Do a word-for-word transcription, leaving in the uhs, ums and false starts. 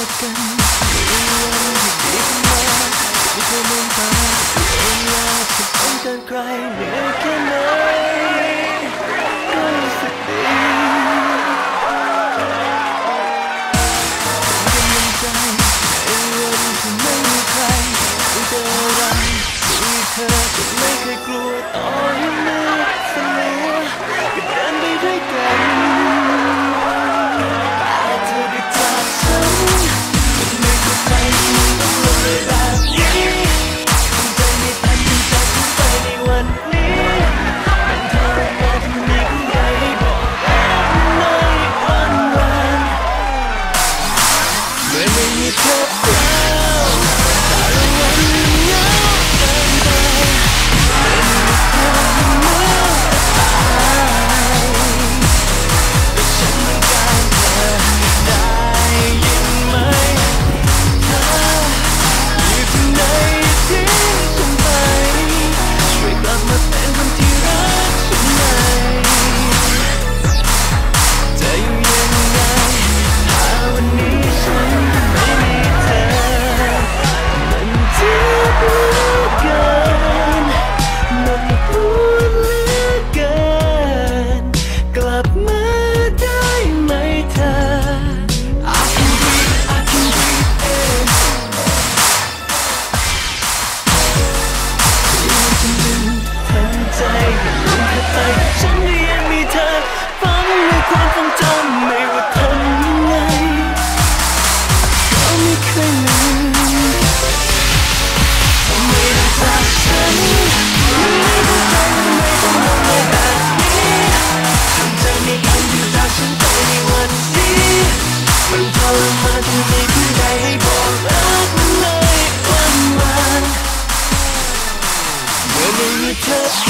กันมีวันที่ดีขึ้นมาไม่เคยมองตาเองว่าจะต้องการใครเหนื่อยแค่ไหนก็รู้สึกดีเป็นกำลังใจในวันที่ไม่มีใครไม่เจออะไรมีเธอจะไม่เคยกลัวต่อให้เหนื่อยเสมอก็เดินไปด้วยกันแต่เธอได้จากฉันมันไม่เข้าใจมันต้องเลยแบบนี้ทำใจไม่ทันที่จะถึงไปในวันนี้เป็นเธอมาที่มีคนใดให้บอกรักในวันวันเมื่อไม่มีเธอแล้วแต่ละวันเหงาเกินไปไม่มีเธอเมื่อตายแต่ฉันต้องการเธอได้ยินไหมเธออยู่ที่ไหนทิ้งฉันไปช่วยกลับมาเป็นคนที่รักฉันไหมจะอยู่ยังไงหาวันนี้ฉันไม่มีเธอมันเจ็บเหลือเกินมันปวดเหลือเกินกลับมาได้ไหมเธอ I can breathe I can breathe in ยังจะลืมทำใจให้ลืมเธอไปฉันก็ยังมีเธอฝังในความทรงจำไม่ว่าทำยังไงก็ไม่เคยลืมไม่ต้องจากฉันไม่ต้องใจไม่ต้องมองเลยแบบนี้ทำใจไม่ทันที่จากฉันไปในวันนี้มันทรมานที่ไม่มีใครให้บอกรักมันเลยวันวันเมื่อไม่มีเธอ